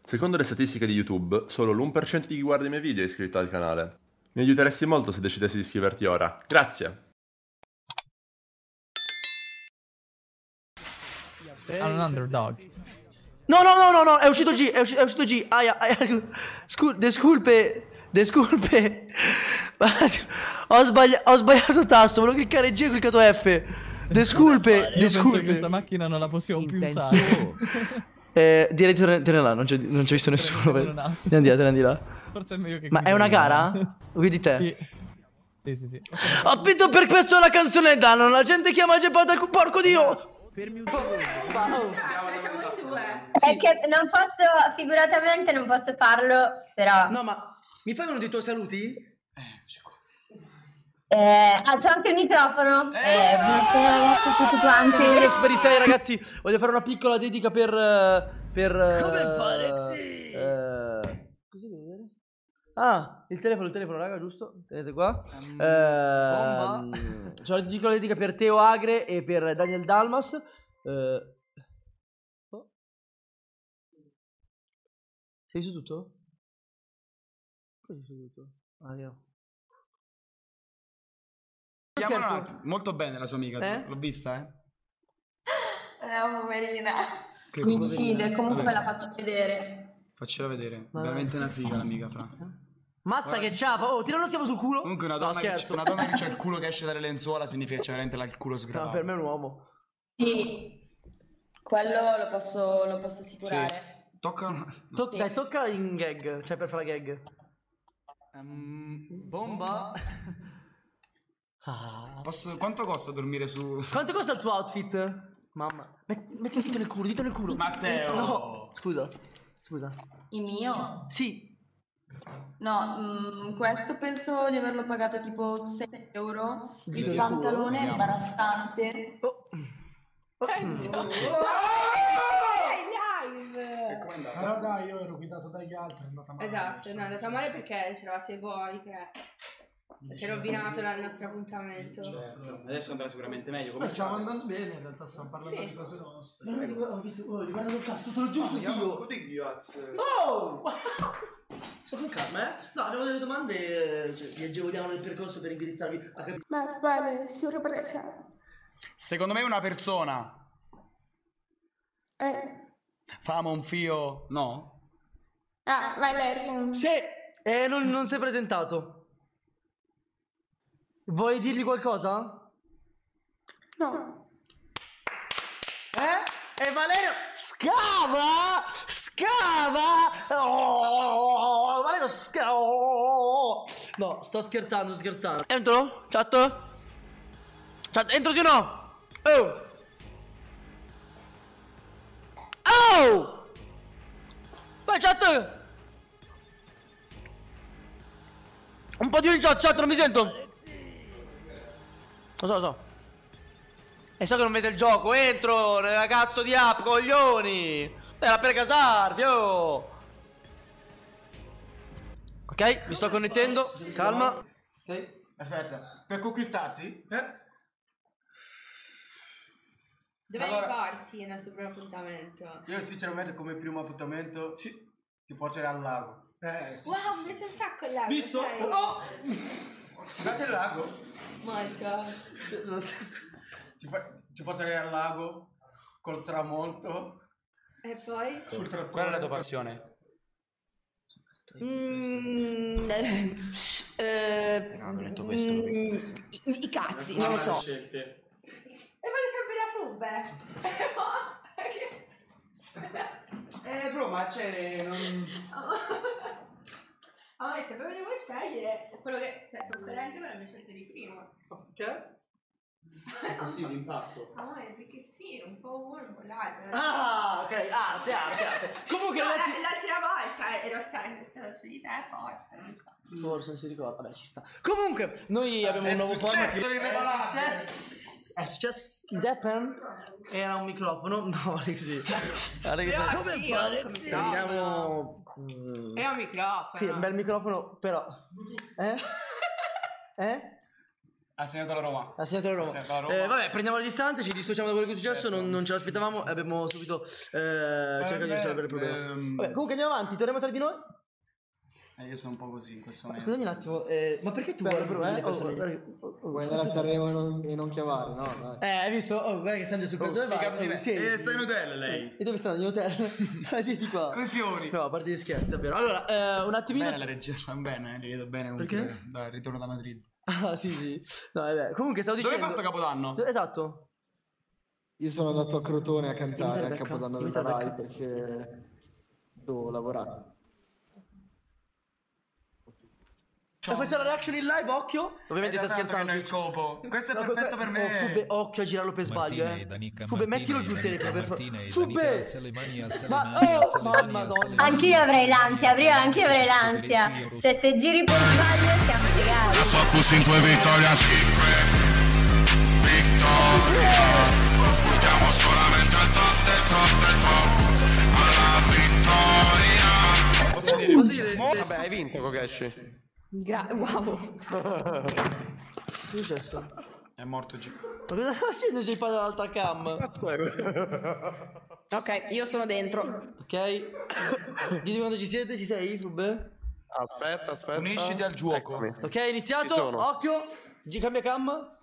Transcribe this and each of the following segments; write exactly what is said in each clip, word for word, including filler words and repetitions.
Secondo le statistiche di YouTube, solo l'uno per cento di chi guarda i miei video è iscritto al canale. Mi aiuteresti molto se decidessi di iscriverti ora. Grazie! È un underdog. No, no, no, no, no, è uscito G, è, usci- è uscito G. Aia, aia. Scu- desculpe, desculpe. ho, sbagli- ho sbagliato il tasto, volevo cliccare G e ho cliccato F. Desculpe, Io penso desculpe. che questa macchina non la possiamo più usare. Eh, direi di tornare là, non c'è, non c'è visto nessuno. Prendere un attimo. Andiamo di là, andiamo di là. Forse è meglio che Ma è una gara? Vedi te? Sì, sì, sì. sì. Ho vinto per questo la canzone danno, la gente chiama Gepata, porco dio! Siamo in due. È che non posso, figuratamente non posso farlo, però... No, ma mi fai uno dei tuoi saluti? Eh, ah, c'ho anche il microfono. Eh, buonasera a tutti quanti. Per i sei ragazzi, voglio fare una piccola dedica per... eh, per Come eh, fa, Alexi? eh, così devo vedere? Ah, il telefono, il telefono, raga, giusto? Tenete qua. Um, Ehm, C'ho una piccola dedica per Teo Agre e per Daniel Dalmas. Eh, oh. Sei su tutto? Cosa sei su tutto? Ah, io. Vediamo un Scherzo. attimo. Molto bene la sua amica, Eh? l'ho vista, eh? È una poverina. Che Mi poverina. incide, comunque Vabbè. ve la faccio vedere. Faccela vedere, Ma- veramente una figa l'amica, Fra. Mazza che ciapa! Oh, tira uno schiaffo sul culo! Comunque una No, donna, che scherzo. c'è, una donna che c'ha il culo che esce dalle lenzuola significa che c'è veramente la- il culo No, sgravato. per me è un uomo. Sì, quello lo posso, lo posso assicurare. Tocca una... To- Dai, tocca in gag, cioè per fare la gag. Ehm, bomba. Ah. Posso... Quanto costa dormire su... Quanto costa il tuo outfit? Mamma. Met- metti il dito nel culo, dito nel culo. Matteo! No, scusa. Scusa. Il mio? Sì. No, mm, questo penso di averlo pagato tipo sei euro. Dito Il nel culo? pantalone è Vediamo. imbarazzante. Oh. Oh. Però dai, io ero guidato dagli altri, è andata male. Esatto, no, è andata male perché c'eravate voi che avete rovinato il nostro appuntamento. Adesso andrà sicuramente meglio. Ma Come stiamo andando bene, in realtà stiamo parlando Sì. di cose nostre. Veramente, ho visto, oh, riguardando il cazzo, te lo giuro su Dio. Dio. Oh! Sto con calma, eh? No, abbiamo delle domande, eh, cioè, vi agevoliamo nel percorso per indirizzarvi a capire. Ma vale, sorpresa. Secondo me una persona Eh. fama un fio... No? Ah, Valerio. Sì, eh, non, non si è presentato. Vuoi dirgli qualcosa? No. Eh? E Valerio scava! Scava! Oh, Valerio scava! Oh. No, sto scherzando, sto scherzando. Entro? Chat? Chat, entro sì o no? Oh! Oh! Vai, chat! Un po' di in chat, chat, non mi sento. Lo so, lo so. E so che non vede il gioco, entro nella cazzo di app, coglioni! Era per casarvi, oh! Ok, mi sto connettendo, calma. Ok. Aspetta, per conquistarti? Eh? Dove Allora- riparti nel nostro primo appuntamento? Io sinceramente come primo appuntamento sì, ti porterei al lago. Eh, sì. Wow, mi piace un sacco il lago. Visto? sai? Oh! Guardate il lago? Molto. Ti, fa- ti porterei al lago col tramonto. E poi? Sul trattore. Qual è la tua passione? Mm, eh, eh, No, non ho detto questo, mm, i, i cazzi, non lo so. Scelte. E voglio sempre la fubbe. Eh bro, ma c'è... Non... Ah, se proprio devo scegliere quello che... Cioè, sono coerente con le mie scelte di prima. Ok. È così un impatto. Ah, perché sì, un po' uno, un po' l'altro. Ah, ok, arte, arte, arte. Comunque No, ragazzi... la- l'altra volta ero stata stata su di te, forse, non so. Forse non si ricorda, vabbè ci sta. Comunque, noi abbiamo È un nuovo format. successo l'irreparabile. È successo. È successo. Is happen? Era un microfono. No, Alexi. Guarda che Però bello. sì, ho un microfono. Abbiamo... mm, È un microfono. Sì, un bel microfono, però... Eh? Eh? Ha segnato la Roma. Ha segnato la Roma. Ha segnato la Roma. Eh, vabbè, prendiamo le distanze, ci dissociamo da quello che è successo, Certo. non, non ce l'aspettavamo e abbiamo subito eh, cercato di beh, risolvere il problema. ehm, Vabbè, comunque andiamo avanti, torniamo tra di noi. Eh, io sono un po' così in questo momento. Scusami un attimo, eh, ma perché tu vuoi però, eh, oh, oh, guarda- oh, oh, Vuoi andare a Sanremo e non, e non chiavare, no? Dai. Eh, hai visto? Oh, guarda che stanno giù sul Oh, dove vai? sfigato di Oh, me. sì. Eh, stai in hotel lei. E dove stanno? In hotel? Ah, siete qua. Con i fiori. No, a parte gli scherzi, davvero. Allora, eh, un attimino. Bene la regia, stanno bene, eh, li vedo bene comunque. Perché? Dal ritorno da Madrid. Ah, sì, sì. No, vabbè. Comunque stavo Dove dicendo. hai fatto Capodanno? Do- Esatto. Io sono andato a Crotone a cantare Imita a Capodanno Beckham, della imita Rai perché devo lavorare. E faccio la reaction in live, occhio. Ovviamente sta scherzando. Nel scopo. Questo è No, perfetto per me. Oh, Fubbe, occhio a girarlo per sbaglio, Martina e eh. Danica, Fubbe, Martina mettilo e giù il Danica, telefono per Martina favore. e Fubbe! Danica, alza le mani, alza le Ma- mani, oh, alza le ma- mani, alza madonna. le mani, Anch'io alza avrei le mani, l'ansia, alza le prima mani, anch'io avrei alza le l'ansia. mani, alza le Se te giri per sbaglio siamo fregati. Focus in due Victoria's Secret Vittoria. Puntiamo solamente al top del top del top. Alla vittoria. Posso dire? Posso dire? Vabbè, hai vinto Kokeshi. Gra- wow. Che è successo? È morto G. Ma cosa sta facendo J Pad dall'altra cam? Ok, io sono dentro. Ok. Dite quando ci siete, ci sei, Fubbe? Aspetta, aspetta. Unisciti al gioco. Eccomi. Ok, iniziato. Ci sono. Occhio. G cambia cam.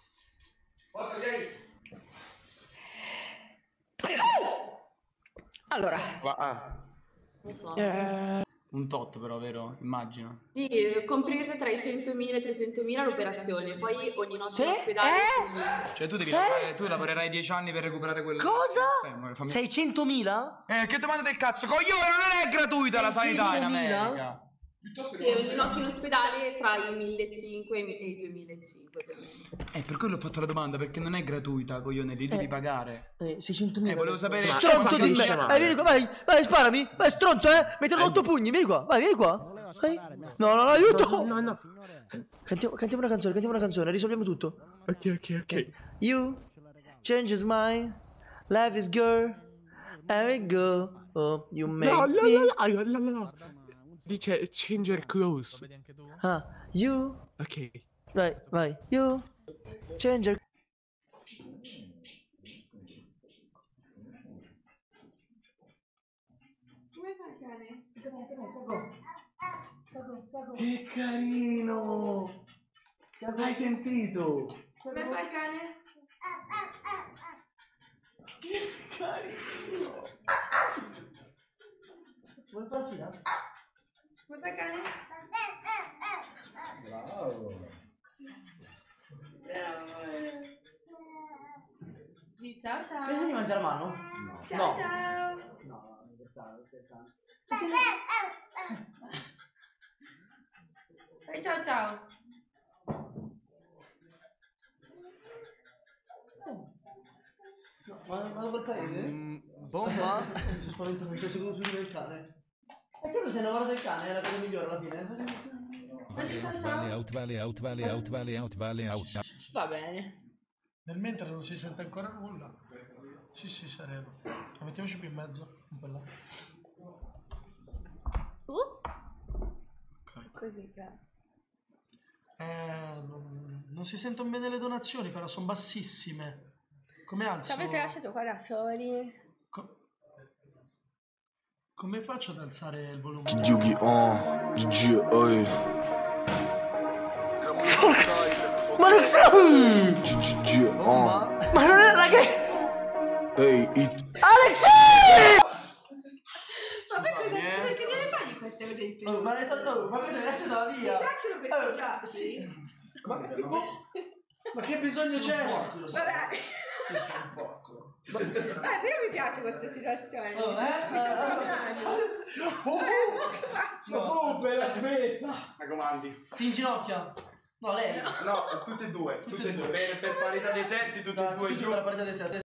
Allora, Va, ah. eh, Un tot però, vero? Immagino. Sì, comprese tra i centomila e i trecentomila l'operazione, poi ogni notte Sì? in ospedale. Eh? quindi- Cioè tu devi Eh? lavorare, tu lavorerai dieci anni per recuperare quel... Cosa? Fammi- fammi- seicentomila? Eh, che domanda del cazzo? Coglione, non è gratuita la sanità in seicentomila? America. Sì, ogni notte in ospedale tra i millecinquecento e i duemilacinquecento più o meno. Eh, per quello ho fatto la domanda, perché non è gratuita, coglione, li devi Eh. pagare. Eh, seicentomila. Eh, volevo sapere... Stronzo di capisce me! male. Eh, vieni qua, vai, vai, sparami! Vai, stronzo, eh! Metterò otto pugni, vieni qua, vai, vieni qua! Vai. No, no, no, aiuto! No, no. Cantiamo, cantiamo una canzone, cantiamo una canzone, risolviamo tutto. Ok, ok, ok. You change his mind, life is good, and we go. Oh, you make No, no, me. no, no, no, no. Dice changer clothes. Vedi anche tu? Ah, you. Ok. Vai, vai. You change your. Come fa il cane? Che carino! Hai sentito? Come fa il cane? Che carino! Vuoi farsi là? Come fa il cane? Bravo! Bravo. Di ciao ciao. Pensa di mangiare a mano? Ciao No. ciao. No, non scherzare, non scherzare. Fai ciao ciao. No, ma vado per paese? Mm, bomba? Mi sono spaventato, mi sono seduto sul del cane. E quello se ne lavoro del cane è la cosa migliore alla fine. Vale out, vale out, vale out, vale out, vale out, vale out. va bene. Nel mentre non si sente ancora nulla. Sì, sì, sereno. La mettiamoci più in mezzo. Un po' là. Uh? Ok. Così che. Eh, non, non si sentono bene le donazioni, però sono bassissime. Come alzo? Ci avete lasciato qua da soli? Co- come faccio ad alzare il volume? Yu-Gi-Oh! G G, oi. Ma non sei! G G, oh. Ma non era che. Ehi, it. Alexei! Ma poi cosa, cosa che deve fare di queste vedete? Oh, ma le no, ma questa ragazza da Mi via! piacciono questi Eh, giochi? sì. Ma, ma che bisogno c'è? Vabbè. Sì, sì, un po'. Eh, però mi piace questa situazione. Oh, eh? Mi sento a mio agio. Eh, che faccio? Oh, bella, aspetta! Raccomandi. Si inginocchia. No, lei. No, tutte e due. Tutte e due. Per, per parità dei sessi, tutte e due Tutti giù. per la parità dei sessi.